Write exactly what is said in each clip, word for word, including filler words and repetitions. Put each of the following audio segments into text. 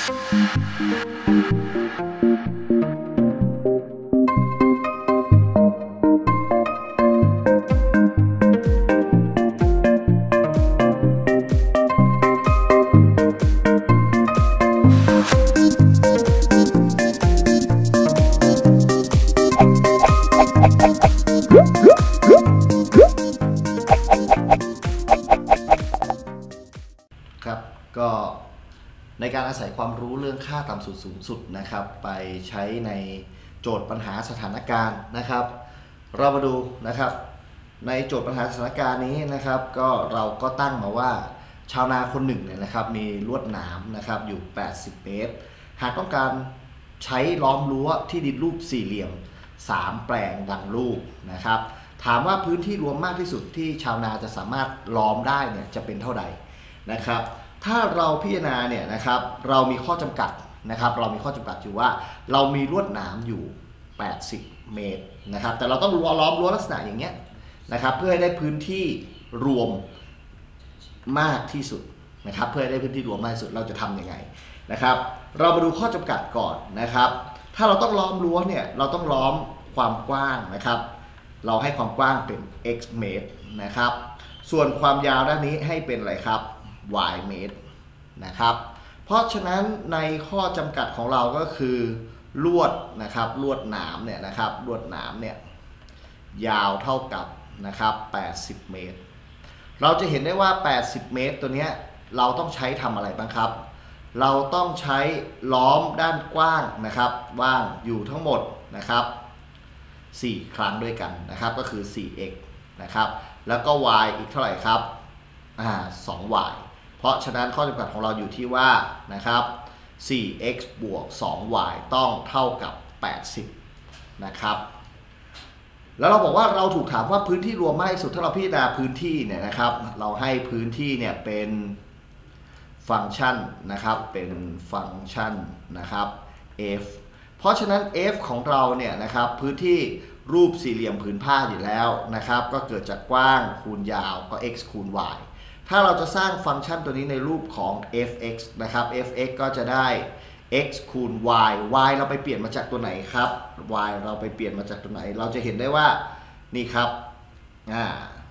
ก็ในการอาศัยความรู้เรื่องค่าต่ำสุดสูงสุดนะครับไปใช้ในโจทย์ปัญหาสถานการณ์นะครับเรามาดูนะครับในโจทย์ปัญหาสถานการณ์นี้นะครับก็เราก็ตั้งมาว่าชาวนาคนหนึ่งเนี่ยนะครับมีลวดหนามนะครับอยู่แปดสิบเมตรหากต้องการใช้ล้อมรั้วที่ดินรูปสี่เหลี่ยมสามแปลงดังรูปนะครับถามว่าพื้นที่รวมมากที่สุดที่ชาวนาจะสามารถล้อมได้เนี่ยจะเป็นเท่าใดนะครับถ้าเราพิจารณาเนี่ยนะครับเรามีข้อจำกัดนะครับเรามีข้อจำกัดอยู่ว่าเรามีลวดหนามอยู่แปดสิบเมตรนะครับแต่เราต้องล้อมรั้วลักษณะอย่างเงี้ยนะครับเพื่อให้ได้พื้นที่รวมมากที่สุดนะครับเพื่อให้ได้พื้นที่รวมมากที่สุดเราจะทำยังไงนะครับเรามาดูข้อจำกัดก่อนนะครับถ้าเราต้องล้อมรั้วเนี่ยเราต้องล้อมความกว้างนะครับเราให้ความกว้างเป็น x เมตรนะครับส่วนความยาวด้านนี้ให้เป็นอะไรครับ y เมตรนะครับเพราะฉะนั้นในข้อจำกัดของเราก็คือลวดนะครับลวดหนามเนี่ยนะครับลวดหนามเนี่ยยาวเท่ากับนะครับแปดสิบเมตรเราจะเห็นได้ว่าแปดสิบเมตรตัวนี้เราต้องใช้ทำอะไรบ้างครับเราต้องใช้ล้อมด้านกว้างนะครับว่างอยู่ทั้งหมดนะครับสี่ครั้งด้วยกันนะครับก็คือ สี่ x นะครับแล้วก็ y อีกเท่าไหร่ครับอ่า สอง y เพราะฉะนั้นข้อจำกัดของเราอยู่ที่ว่านะครับ สี่ x บวก สอง y ต้องเท่ากับแปดสิบนะครับแล้วเราบอกว่าเราถูกถามว่าพื้นที่รวมมากที่สุดถ้าเราพิจารณาพื้นที่เนี่ยนะครับเราให้พื้นที่เนี่ยเป็นฟังก์ชันนะครับเป็นฟังก์ชันนะครับ f เพราะฉะนั้น f ของเราเนี่ยนะครับพื้นที่รูปสี่เหลี่ยมผืนผ้าอยู่แล้วนะครับก็เกิดจากกว้างคูณยาวก็ x คูณ y ถ้าเราจะสร้างฟังก์ชันตัวนี้ในรูปของ f(x) นะครับ f(x) ก็จะได้ x คูณ y y เราไปเปลี่ยนมาจากตัวไหนครับ y เราไปเปลี่ยนมาจากตัวไหนเราจะเห็นได้ว่านี่ครับอ่า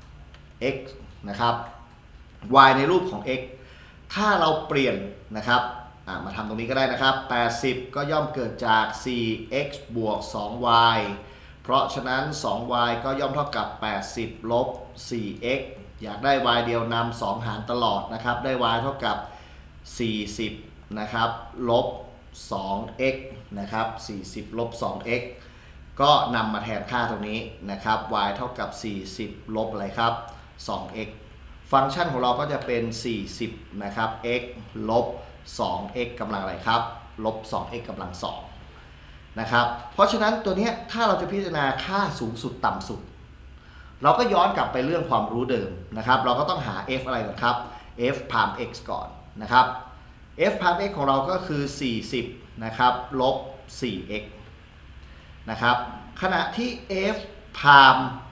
x นะครับ y ในรูปของ x ถ้าเราเปลี่ยนนะครับมาทำตรงนี้ก็ได้นะครับแปดสิบก็ย่อมเกิดจาก สี่ x บวก สอง y เพราะฉะนั้น สอง y ก็ย่อมเท่ากับแปดสิบลบ สี่ x อยากได้ y เดียวนำสองหารตลอดนะครับได้ y เท่ากับสี่สิบนะครับลบ สอง x นะครับสี่สิบลบ สอง x ก็นำมาแทนค่าตรงนี้นะครับ y เท่ากับสี่สิบลบอะไรครับ สอง x ฟังก์ชันของเราก็จะเป็นสี่สิบนะครับ x ลบ สอง x กำลังอะไรครับลบ สอง x กำลังสองนะครับเพราะฉะนั้นตัวนี้ถ้าเราจะพิจารณาค่าสูงสุดต่ำสุดเราก็ย้อนกลับไปเรื่องความรู้เดิมนะครับเราก็ต้องหา f อะไรก่อนครับ f พาม x ก่อนนะครับ f พาม x ของเราก็คือสี่สิบนะครับลบ สี่ x นะครับขณะที่ f พาม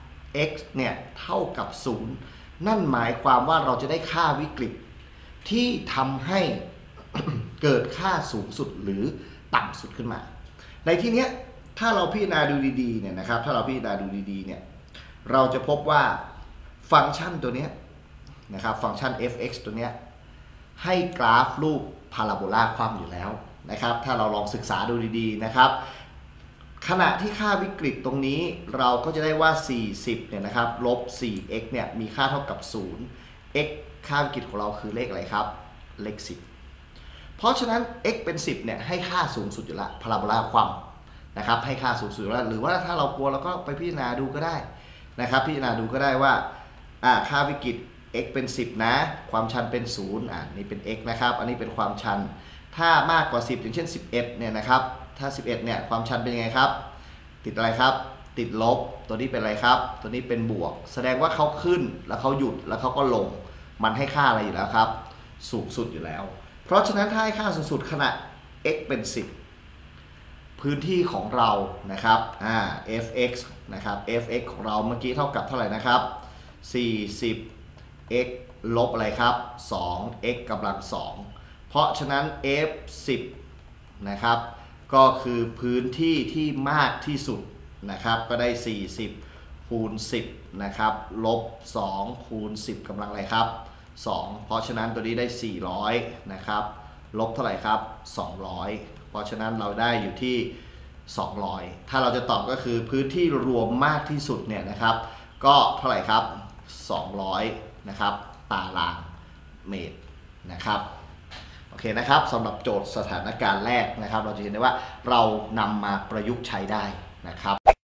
x เนี่ยเท่ากับศูนย์นั่นหมายความว่าเราจะได้ค่าวิกฤตที่ทำให้ เกิดค่าสูงสุดหรือต่ำสุดขึ้นมาในที่นี้ถ้าเราพิจารณาดูดีๆเนี่ยนะครับถ้าเราพิจารณาดูดีๆเนี่ยเราจะพบว่าฟังก์ชันตัวนี้นะครับฟังก์ชัน f(x) ตัวนี้ให้กราฟรูปพาราโบลาคว่ำอยู่แล้วนะครับถ้าเราลองศึกษาดูดีๆนะครับขณะที่ค่าวิกฤตตรงนี้เราก็จะได้ว่าสี่สิบเนี่ยนะครับลบ สี่ x เนี่ยมีค่าเท่ากับศูนย์ x ค่าวิกฤตของเราคือเลขอะไรครับเลขสิบเพราะฉะนั้น x เป็นสิบเนี่ยให้ค่าสูงสุดอยู่ละพาราโบลาคว่ำนะครับให้ค่าสูงสุดอยู่แล้วหรือว่าถ้าเรากลัวเราก็ไปพิจารณาดูก็ได้นะครับพิจารณาดูก็ได้ว่าอ่าค่าวิกฤต x เป็นสิบนะความชันเป็นศูนย์อ่านี่เป็น x นะครับอันนี้เป็นความชันถ้ามากกว่าสิบอย่างเช่นสิบเอ็ดเนี่ยนะครับถ้าสิบเอ็ดเนี่ยความชันเป็นยังไงครับติดอะไรครับติดลบตัวนี้เป็นอะไรครับตัวนี้เป็นบวกแสดงว่าเขาขึ้นแล้วเขาหยุดแล้วเขาก็ลงมันให้ค่าอะไรอยู่แล้วครับสูงสุดอยู่แล้วเพราะฉะนั้นถ้าให้ค่าสูงสุดขณะ x เป็นสิบพื้นที่ของเรานะครับอ่า f(x) นะครับ f(x) ของเราเมื่อกี้เท่ากับเท่าไหร่นะครับสี่สิบ x ลบอะไรครับ สอง x กำลังสองเพราะฉะนั้น f สิบนะครับก็คือพื้นที่ที่มากที่สุดนะครับก็ได้สี่สิบคูณสิบนะครับลบสองคูณสิบกำลังอะไรครับสองเพราะฉะนั้นตัวนี้ได้สี่ร้อยนะครับลบเท่าไหร่ครับสองร้อยเพราะฉะนั้นเราได้อยู่ที่สองร้อยถ้าเราจะตอบก็คือพื้นที่รวมมากที่สุดเนี่ยนะครับก็เท่าไหร่ครับสองร้อยนะครับตารางเมตรนะครับโอเคนะครับสำหรับโจทย์สถานการณ์แรกนะครับเราจะเห็นได้ว่าเรานำมาประยุกต์ใช้ได้นะครับ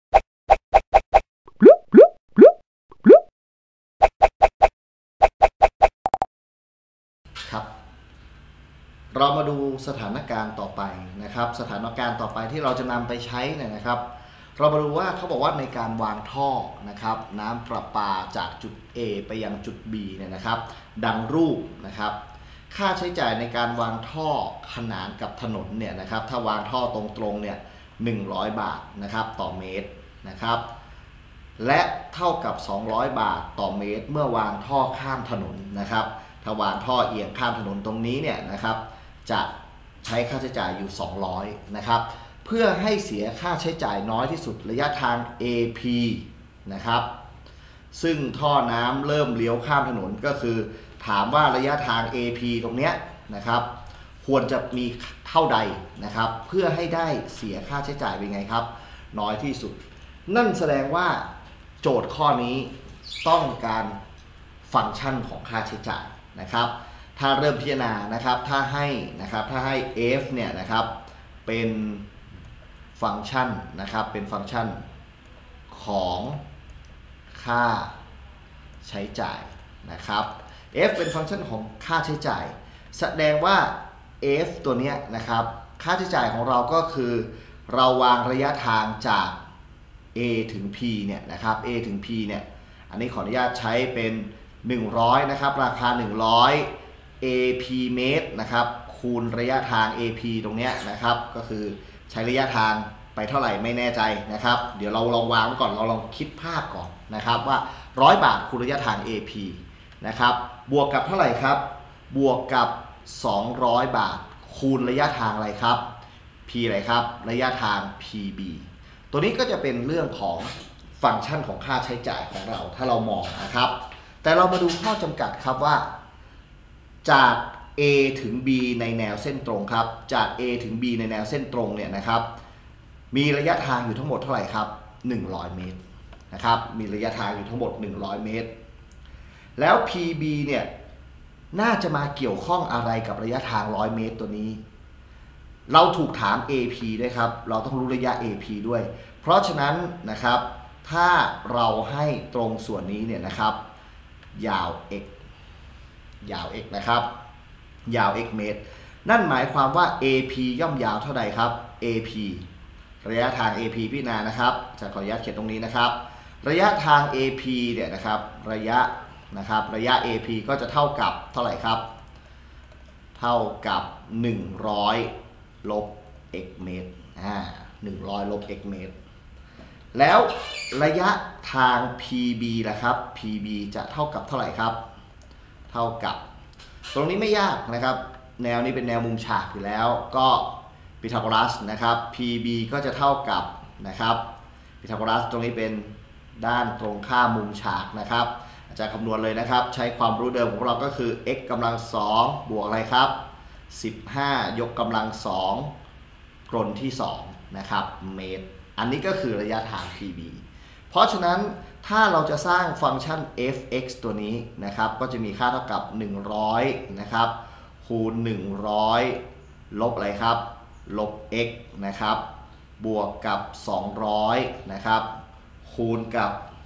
ครับเรามาดูสถานการณ์ต่อไปนะครับสถานการณ์ต่อไปที่เราจะนำไปใช้เนี่ยนะครับเรามาดูว่าเขาบอกว่าในการวางท่อนะครับน้ำประปาจากจุด A ไปยังจุด B เนี่ยนะครับดังรูปนะครับค่าใช้จ่ายในการวางท่อขนานกับถนนเนี่ยนะครับถ้าวางท่อตรงๆเนี่ยหนึ่งร้อยบาทนะครับต่อเมตรนะครับและเท่ากับสองร้อยบาทต่อเมตรเมื่อวางท่อข้ามถนนนะครับถ้าวางท่อเอียงข้ามถนนตรงนี้เนี่ยนะครับจะใช้ค่าใช้จ่ายอยู่สองร้อยนะครับเพื่อให้เสียค่าใช้จ่ายน้อยที่สุดระยะทาง เอ พี นะครับซึ่งท่อน้ำเริ่มเลี้ยวข้ามถนนก็คือถามว่าระยะทาง เอ พี ตรงเนี้ยนะครับควรจะมีเท่าใดนะครับเพื่อให้ได้เสียค่าใช้จ่ายเป็นไงครับน้อยที่สุดนั่นแสดงว่าโจทย์ข้อนี้ต้องการฟังก์ชันของค่าใช้จ่ายนะครับถ้าเริ่มพิจารณานะครับถ้าให้นะครับถ้าให้ f เนี่ยนะครับเป็นฟังก์ชันนะครับเป็นฟังก์ชันของค่าใช้จ่ายนะครับ f เป็นฟังก์ชันของค่าใช้จ่ายแสดงว่า f ตัวนี้นะครับค่าใช้จ่ายของเราก็คือเราวางระยะทางจาก a ถึง p เนี่ยนะครับ a ถึง p เนี่ยอันนี้ขออนุญาตใช้เป็นหนึ่งร้อยนะครับราคาหนึ่งร้อย เอ พี เมตรนะครับคูณระยะทาง เอ พี ตรงเนี้ยนะครับก็คือใช้ระยะทางไปเท่าไหร่ไม่แน่ใจนะครับเดี๋ยวเราลองวางไว้ก่อนเราลองคิดภาพก่อนนะครับว่าหนึ่งร้อยบาทคูณระยะทาง เอ พี นะครับบวกกับเท่าไหร่ครับบวกกับสองร้อยบาทคูณระยะทางอะไรครับ p อะไรครับระยะทาง พี บี ตัวนี้ก็จะเป็นเรื่องของฟังก์ชันของค่าใช้จ่ายของเราถ้าเรามองนะครับแต่เรามาดูข้อจำกัดครับว่าจาก A ถึง B ในแนวเส้นตรงครับจาก A ถึง B ในแนวเส้นตรงเนี่ยนะครับมีระยะทางอยู่ทั้งหมดเท่าไหร่ครับหนึ่งร้อยเมตรนะครับมีระยะทางอยู่ทั้งหมดหนึ่งร้อยเมตรแล้ว พี บี เนี่ยน่าจะมาเกี่ยวข้องอะไรกับระยะทางหนึ่งร้อยเมตรตัวนี้เราถูกถาม เอ พี ด้วยครับเราต้องรู้ระยะ เอ พี ด้วยเพราะฉะนั้นนะครับถ้าเราให้ตรงส่วนนี้เนี่ยนะครับยาว x ยาว x นะครับยาว x เมตรนั่นหมายความว่า เอ พี ย่อมยาวเท่าใดครับ เอ พี ระยะทาง เอ พี พิจารณานะครับจะขออนุญาตเขียนตรงนี้นะครับระยะทาง เอ พี เนี่ยนะครับระยะนะครับระยะ เอ พี ก็จะเท่ากับเท่าไหร่ครับเท่ากับหนึ่งร้อยลบ x เมตรอ่าหนึ่งร้อยลบ x เมตรแล้วระยะทาง พี บี ล่ะครับ พี บี จะเท่ากับเท่าไหร่ครับเท่ากับตรงนี้ไม่ยากนะครับแนวนี้เป็นแนวมุมฉากอยู่แล้วก็พีทาโกรัสนะครับ พี บี ก็จะเท่ากับนะครับพีทาโกรัสตรงนี้เป็นด้านตรงข้ามมุมฉากนะครับอาจารย์คำนวณเลยนะครับใช้ความรู้เดิมของเราก็คือ x กำลังสองบวกอะไรครับสิบห้ายกกำลังสองกลนที่สองนะครับเมตรอันนี้ก็คือระยะทาง พี บี เพราะฉะนั้นถ้าเราจะสร้างฟังก์ชัน f(x) ตัวนี้นะครับก็จะมีค่าเท่ากับหนึ่งร้อยนะครับคูณหนึ่งร้อยลบอะไรครับลบ x นะครับบวกกับสองร้อยนะครับคูณกับ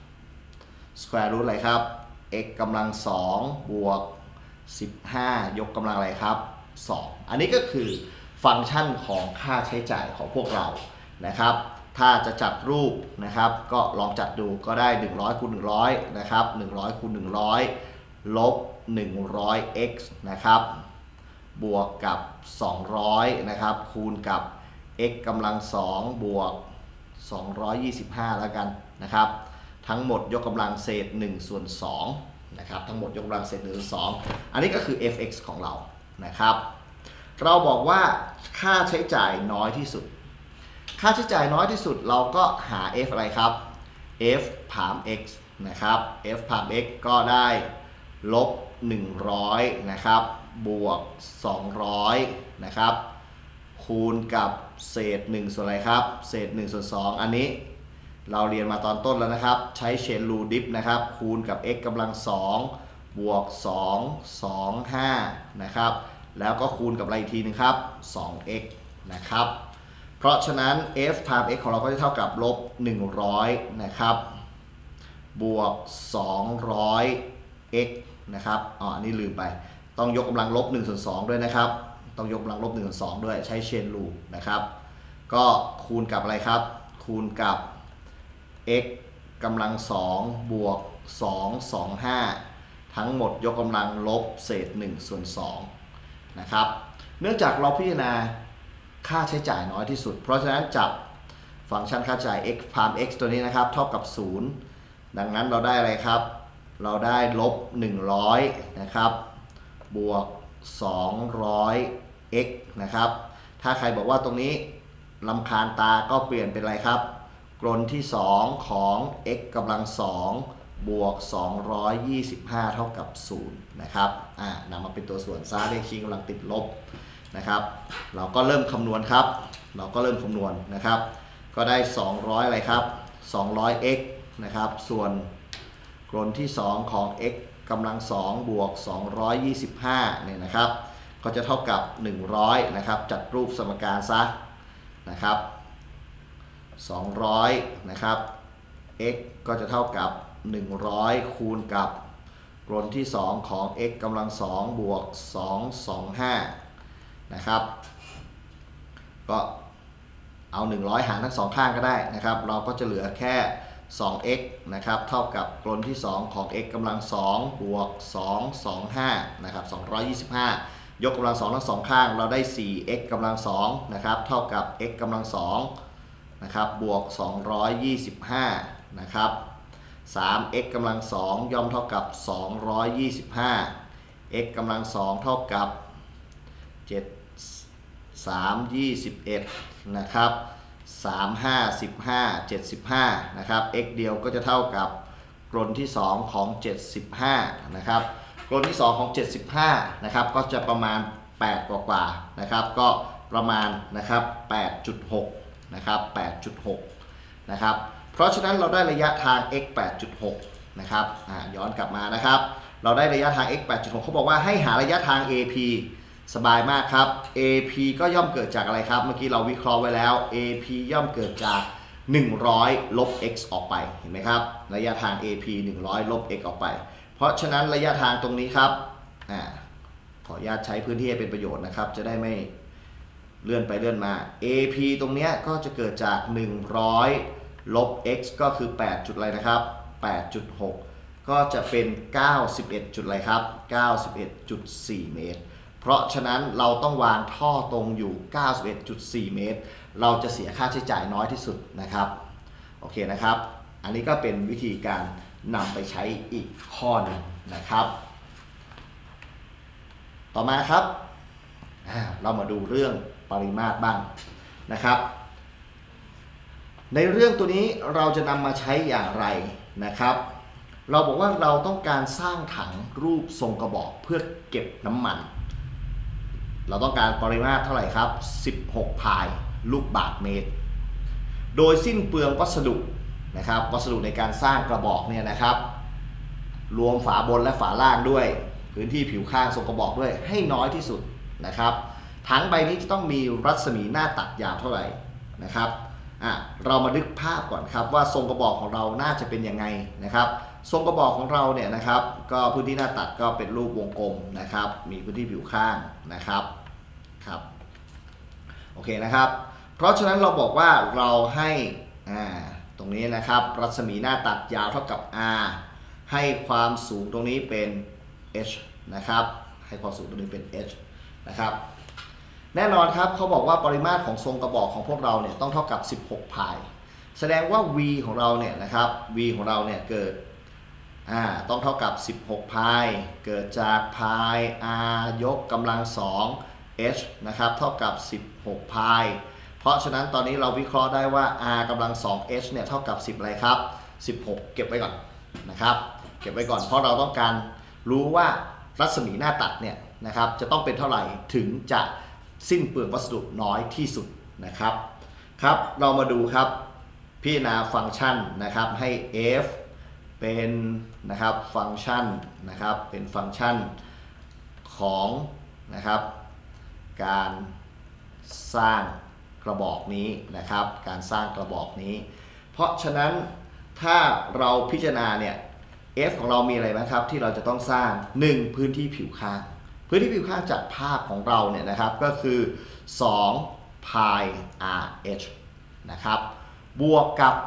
square root อะไรครับ x กำลังสองบวกสิบห้ายกกำลังอะไรครับสองอันนี้ก็คือฟังก์ชันของค่าใช้จ่ายของพวกเรานะครับถ้าจะจัดรูปนะครับก็ลองจัดดูก็ได้หนึ่งร้อยคูณหนึ่งร้อยนะครับหนึ่งร้อยคูณหนึ่งร้อยลบหนึ่งร้อย x นะครับบวกกับสองร้อยนะครับคูณกับ x กำลังสองบวกสองร้อยยี่สิบห้าแล้วกันนะครับทั้งหมดยกกำลังเศษหนึ่งส่วนสองนะครับทั้งหมดยกกำลังเศษหนึ่งส่วนสองอันนี้ก็คือ f(x) ของเรานะครับเราบอกว่าค่าใช้จ่ายน้อยที่สุดค่าใช้จ่ายน้อยที่สุดเราก็หา f อะไรครับ f ผาม x นะครับ f ผาม x ก็ได้ลบหนึ่งร้อยนะครับบวกสองร้อยนะครับคูณกับเศษหนึ่งส่วนอะไรครับเศษหนึ่งส่วนสองอันนี้เราเรียนมาตอนต้นแล้วนะครับใช้เชนรูดิฟนะครับคูณกับ x กำลังสองบวกสอง สอง ห้านะครับแล้วก็คูณกับอะไรอีกทีนึงครับ สอง x นะครับเพราะฉะนั้น f times x ของเราก็จะเท่ากับลบหนึ่งร้อยนะครับบวกสองร้อย x นะครับอ๋ออันนี้ลืมไปต้องยกกำลังลบหนึ่งส่วนสองด้วยนะครับต้องยกกำลังลบหนึ่งส่วนสองด้วยใช้เชนรูนะครับก็คูณกับอะไรครับคูณกับ x กำลังสองบวกสอง สอง ห้าทั้งหมดยกกำลังลบเศษหนึ่งส่วนสองนะครับเนื่องจากเราพิจารณาค่าใช้จ่ายน้อยที่สุดเพราะฉะนั้นจับฟังก์ชันค่าใช้จ่าย x พาม x ตัวนี้นะครับเท่ากับศูนย์ดังนั้นเราได้อะไรครับเราได้ลบหนึ่งร้อยนะครับบวกสองร้อย x นะครับถ้าใครบอกว่าตรงนี้รำคาญตาก็เปลี่ยนเป็นอะไรครับกลที่สองของ x กำลังสองบวกสองร้อยยี่สิบห้าเท่ากับศูนย์นะครับอ่านำมาเป็นตัวส่วนซะเลขชี้กำลังติดลบนะครับเราก็เริ่มคำนวณครับเราก็เริ่มคำนวณนะครับก็ได้สองร้อยอะไรครับสองร้อย x นะครับส่วนกลที่สองของ x กำลังสองบวกสองร้อยยี่สิบห้าเนี่ยนะครับก็จะเท่ากับหนึ่งร้อยนะครับจัดรูปสมการซะนะครับสองร้อยนะครับ x ก็จะเท่ากับหนึ่งร้อยคูณกับกลที่สองของ x กำลังสองบวกสอง สอง ห้านะครับก็เอาหนึ่งร้อยหารทั้งสองข้างก็ได้นะครับเราก็จะเหลือแค่ สอง x นะครับเท่ากับกลที่สองของ x กำลังสองบวกสอง สอง ห้านะครับสองร้อยยี่สิบห้ายกกำลังสองทั้งสองข้างเราได้ สี่ x กำลังสองนะครับเท่ากับ x กำลังสองนะครับบวกสองร้อยยี่สิบห้านะครับ สาม x กำลังสองย่อมเท่ากับสองร้อยยี่สิบห้า x กำลังสองเท่ากับเจ็ด สาม ยี่สิบเอ็ดนะครับสาม ห้า สิบห้า เจ็ดสิบห้านะครับ x เดียวก็จะเท่ากับกลที่สองของเจ็ดสิบห้านะครับกลที่สองของเจ็ดสิบห้านะครับก็จะประมาณแปดกว่าๆนะครับก็ประมาณนะครับ แปดจุดหก นะครับ แปดจุดหก นะครับเพราะฉะนั้นเราได้ระยะทาง x แปดจุดหก นะครับย้อนกลับมานะครับเราได้ระยะทาง x แปดจุดหก เขาบอกว่าให้หาระยะทาง ap สบายมากครับ ap ก็ย่อมเกิดจากอะไรครับเมื่อกี้เราวิเคราะห์ไว้แล้ว ap ย่อมเกิดจากหนึ่งร้อยลบ x ออกไปเห็นไหมครับระยะทาง ap หนึ่งร้อยลบ x ออกไปเพราะฉะนั้นระยะทางตรงนี้ครับอ่าขออนุญาตใช้พื้นที่ให้เป็นประโยชน์นะครับจะได้ไม่เลื่อนไปเลื่อนมา ap ตรงนี้ก็จะเกิดจากหนึ่งร้อยลบ x ก็คือแปดจุดอะไรนะครับ แปดจุดหก ก็จะเป็นเก้าสิบเอ็ดจุดอะไรครับ เก้าสิบเอ็ดจุดสี่ เมตรเพราะฉะนั้นเราต้องวางท่อตรงอยู่ เก้าสิบเอ็ดจุดสี่ เมตรเราจะเสียค่าใช้จ่ายน้อยที่สุดนะครับโอเคนะครับอันนี้ก็เป็นวิธีการนำไปใช้อีกข้อหนึ่งนะครับต่อมาครับเรามาดูเรื่องปริมาตรบ้างนะครับในเรื่องตัวนี้เราจะนำมาใช้อย่างไรนะครับเราบอกว่าเราต้องการสร้างถังรูปทรงกระบอกเพื่อเก็บน้ำมันเราต้องการปริมาตรเท่าไหร่ครับสิบหกพายลูกบาศก์เมตรโดยสิ้นเปลืองวัสดุนะครับวัสดุในการสร้างกระบอกเนี่ยนะครับรวมฝาบนและฝาล่างด้วยพื้นที่ผิวข้างทรงกระบอกด้วยให้น้อยที่สุดนะครับถังใบนี้จะต้องมีรัศมีหน้าตัดยาวเท่าไหร่นะครับอ่ะเรามาดึกภาพก่อนครับว่าทรงกระบอกของเราน่าจะเป็นยังไงนะครับทรงกระบอกของเราเนี่ยนะครับก็พื้นที่หน้าตัดก็เป็นรูปวงกลมนะครับมีพื้นที่ผิวข้างนะครับครับโอเคนะครับเพราะฉะนั้นเราบอกว่าเราให้อ่าตรงนี้นะครับรัศมีหน้าตัดยาวเท่ากับ r ให้ความสูงตรงนี้เป็น h นะครับให้ความสูงตรงนี้เป็น h นะครับแน่นอนครับเขาบอกว่าปริมาตรของทรงกระบอกของพวกเราเนี่ยต้องเท่ากับสิบหกพายแสดงว่า v ของเราเนี่ยนะครับ v ของเราเนี่ยเกิดอ่าต้องเท่ากับสิบหกพายเกิดจากพาย r ยกกำลังสอง h นะครับเท่ากับสิบหกพายเพราะฉะนั้นตอนนี้เราวิเคราะห์ได้ว่า r กำลัง สอง h เนี่ยเท่ากับสิบอะไรครับสิบหกเก็บไว้ก่อนนะครับเก็บไว้ก่อนเพราะเราต้องการรู้ว่ารัศมีหน้าตัดเนี่ยนะครับจะต้องเป็นเท่าไหร่ถึงจะสิ้นเปลืองวัสดุน้อยที่สุดนะครับครับเรามาดูครับพิจารณาฟังก์ชันนะครับให้ f เป็นนะครับฟังก์ชันนะครับเป็นฟังก์ชันของนะครับการสร้างกระบอกนี้นะครับการสร้างกระบอกนี้เพราะฉะนั้นถ้าเราพิจารณาเนี่ย f ของเรามีอะไรบ้างครับที่เราจะต้องสร้างหนึ่งพื้นที่ผิวข้างพื้นที่ผิวข้างจากภาพของเราเนี่ยนะครับก็คือสองพาย rh นะครับบวกกับ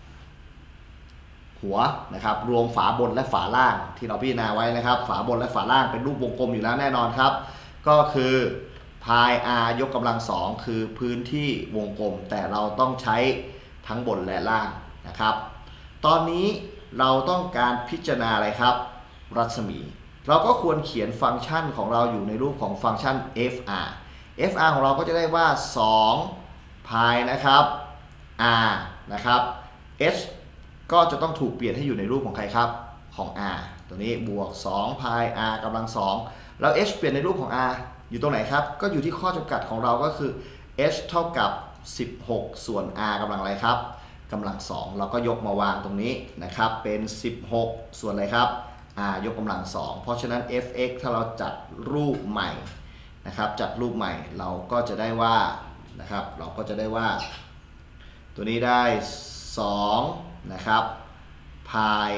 หัวนะครับรวมฝาบนและฝาล่างที่เราพิจารณาไว้นะครับฝาบนและฝาล่างเป็นรูปวงกลมอยู่แล้วแน่นอนครับก็คือพาย r ยกกำลังสองคือพื้นที่วงกลมแต่เราต้องใช้ทั้งบนและล่างนะครับตอนนี้เราต้องการพิจารณาอะไรครับรัศมีเราก็ควรเขียนฟังก์ชันของเราอยู่ในรูปของฟังก์ชัน fr fr ของเราก็จะได้ว่าสองพายนะครับ r นะครับ h ก็จะต้องถูกเปลี่ยนให้อยู่ในรูปของใครครับของ r ตัวนี้บวกสองพาย r กำลังสองแล้ว h เปลี่ยนในรูปของ r อยู่ตรงไหนครับก็อยู่ที่ข้อจำกัดของเราก็คือ h เท่ากับสิบหกส่วน r กำลังอะไรครับกำลังสองเราก็ยกมาวางตรงนี้นะครับเป็นสิบหกส่วนอะไรครับ r ยกกำลังสองเพราะฉะนั้น fx ถ้าเราจัดรูปใหม่นะครับจัดรูปใหม่เราก็จะได้ว่านะครับเราก็จะได้ว่าตัวนี้ได้สองนะครับพาย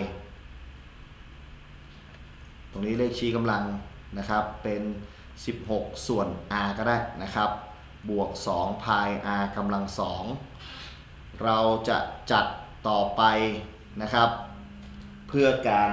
ตรงนี้เลขชี้กำลังนะครับเป็นสิบหกส่วน r ก็ได้นะครับบวกสองพาย r กำลังสองเราจะจัดต่อไปนะครับเพื่อการ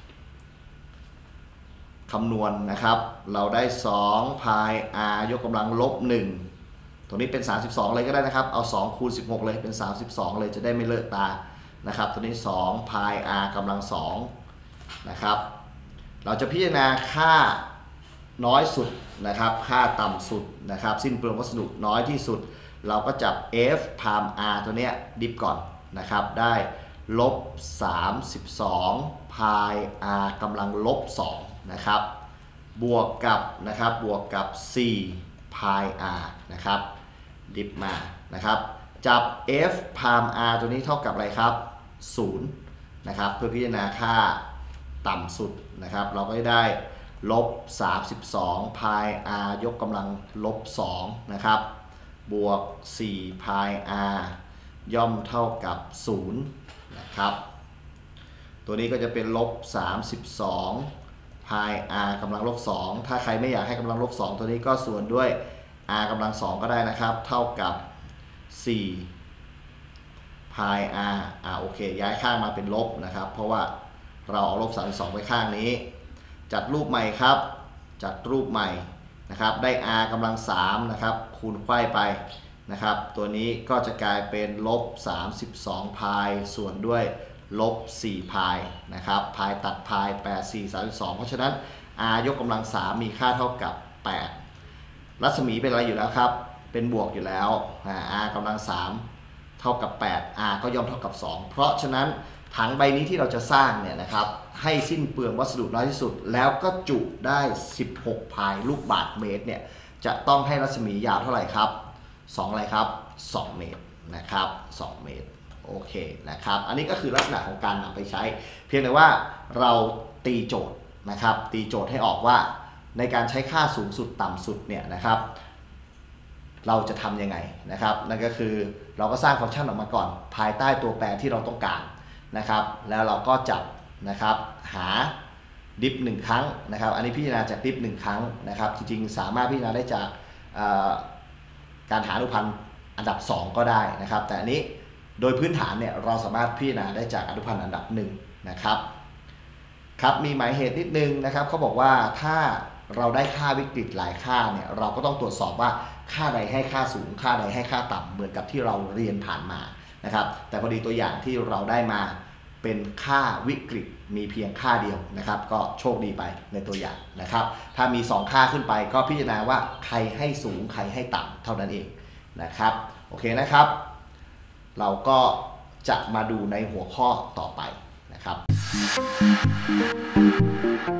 คำนวณนะครับเราได้สองพาย r ยกกำลังลบหนึ่งตรงนี้เป็นสามสิบสองเลยก็ได้นะครับเอาสองคูณสิบหกเลยเป็นสามสิบสองเลยจะได้ไม่เลอะตานะครับตัวนี้สองพาย r กำลังสองนะครับเราจะพิจารณาค่าน้อยสุดนะครับค่าต่ำสุดนะครับสิ้นเปลืองวัสดุน้อยที่สุดเราก็จับ f พาม r ตัวเนี้ยดิฟก่อนนะครับได้ลบสามสิบสองพาย r กำลังลบสองนะครับบวกกับนะครับบวกกับสี่พาย r นะครับดิฟมานะครับจับ f พาม r ตัวนี้เท่ากับอะไรครับศูนย์นะครับเพื่อพิจารณาค่าต่ำสุดนะครับเราก็ได้ลบสามสิบสองพาย r ยกกำลังลบสองนะครับบวกสี่พาย r ย่อมเท่ากับศูนย์นะครับตัวนี้ก็จะเป็นลบสามสิบสองพาย r กำลังลบสองถ้าใครไม่อยากให้กำลังลบสองตัวนี้ก็ส่วนด้วย r กำลังสองก็ได้นะครับเท่ากับสี่พาย r อ่าโอเคย้ายข้างมาเป็นลบนะครับเพราะว่าเราเอาลบสามสิบสองไปข้างนี้จัดรูปใหม่ครับจัดรูปใหม่นะครับได้ r กำลังสามนะครับคูณไขว้ไปนะครับตัวนี้ก็จะกลายเป็นลบสามสิบสองพายส่วนด้วยลบสี่พายนะครับพายตัดพายแปด สี่ สามสิบสองเพราะฉะนั้น r ยกกำลังสามมีค่าเท่ากับแปดรัศมีเป็นอะไรอยู่แล้วครับเป็นบวกอยู่แล้ว r กำลังสามเท่ากับแปด r ก็ย่อมเท่ากับสองเพราะฉะนั้นถังใบนี้ที่เราจะสร้างเนี่ยนะครับให้สิ้นเปลืองวัสดุน้อยที่สุดแล้วก็จุได้สิบหกพายลูกบาศก์เมตรเนี่ยจะต้องให้รัศมียาวเท่าไหร่ครับสองอะไรครับสองเมตรนะครับสองเมตรโอเคนะครับอันนี้ก็คือลักษณะของการนำไปใช้เพียงแต่ว่าเราตีโจทย์นะครับตีโจทย์ให้ออกว่าในการใช้ค่าสูงสุดต่ำสุดเนี่ยนะครับเราจะทำยังไงนะครับนั่นก็คือเราก็สร้างฟังก์ชันออกมาก่อนภายใต้ตัวแปรที่เราต้องการนะครับแล้วเราก็จับนะครับหาดิฟหนึ่งครั้งนะครับอันนี้พิจารณาจากดิฟหนึ่งครั้งนะครับจริงๆสามารถพิจารณาได้จากการหาอนุพันธ์อันดับสองก็ได้นะครับแต่อันนี้โดยพื้นฐานเนี่ยเราสามารถพิจารณาได้จากอนุพันธ์อันดับหนึ่งนะครับครับมีหมายเหตุนิดนึงนะครับเขาบอกว่าถ้าเราได้ค่าวิกฤตหลายค่าเนี่ยเราก็ต้องตรวจสอบว่าค่าใดให้ค่าสูงค่าใดให้ค่าต่ำเหมือนกับที่เราเรียนผ่านมานะครับแต่พอดีตัวอย่างที่เราได้มาเป็นค่าวิกฤตมีเพียงค่าเดียวนะครับก็โชคดีไปในตัวอย่างนะครับถ้ามีสองค่าขึ้นไปก็พิจารณาว่าใครให้สูงใครให้ต่ำเท่านั้นเองนะครับโอเคนะครับเราก็จะมาดูในหัวข้อต่อไปนะครับ